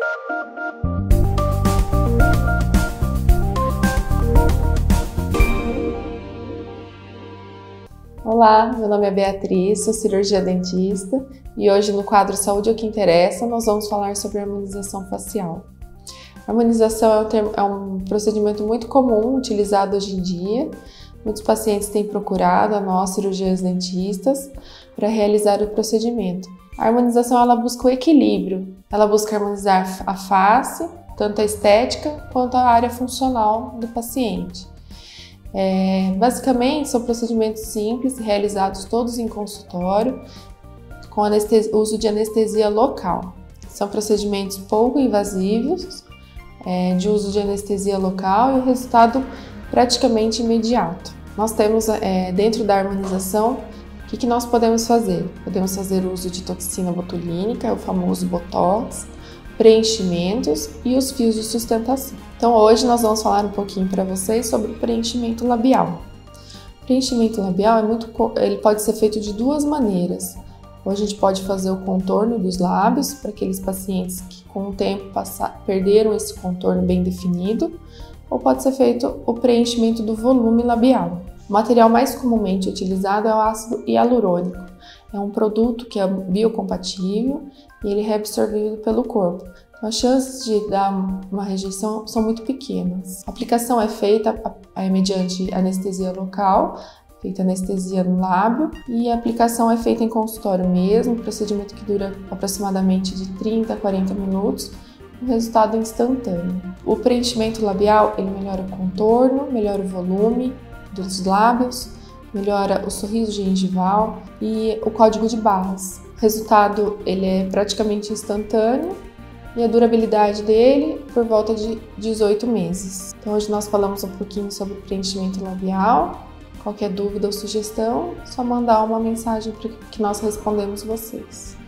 Olá, meu nome é Beatriz, sou cirurgia dentista e hoje no quadro Saúde é o que interessa nós vamos falar sobre harmonização facial. A harmonização é um procedimento muito comum utilizado hoje em dia. Muitos pacientes têm procurado a nós, cirurgiões dentistas, para realizar o procedimento. A harmonização ela busca o equilíbrio, ela busca harmonizar a face, tanto a estética quanto a área funcional do paciente. Basicamente, são procedimentos simples, realizados todos em consultório, com uso de anestesia local. São procedimentos pouco invasivos, de uso de anestesia local e o resultado praticamente imediato. Nós temos, dentro da harmonização, o que nós podemos fazer? Podemos fazer uso de toxina botulínica, o famoso Botox, preenchimentos e os fios de sustentação. Então hoje nós vamos falar um pouquinho para vocês sobre o preenchimento labial. O preenchimento labial ele pode ser feito de duas maneiras. Ou a gente pode fazer o contorno dos lábios para aqueles pacientes que com o tempo perderam esse contorno bem definido, ou pode ser feito o preenchimento do volume labial. O material mais comumente utilizado é o ácido hialurônico. É um produto que é biocompatível e ele é reabsorvido pelo corpo. Então, as chances de dar uma rejeição são muito pequenas. A aplicação é feita mediante anestesia local, feita anestesia no lábio, e a aplicação é feita em consultório mesmo, procedimento que dura aproximadamente de 30 a 40 minutos, um resultado instantâneo. O preenchimento labial ele melhora o contorno, melhora o volume dos lábios, melhora o sorriso gengival e o código de barras. O resultado ele é praticamente instantâneo e a durabilidade dele por volta de 18 meses. Então hoje nós falamos um pouquinho sobre o preenchimento labial. Qualquer dúvida ou sugestão, só mandar uma mensagem que nós respondemos vocês.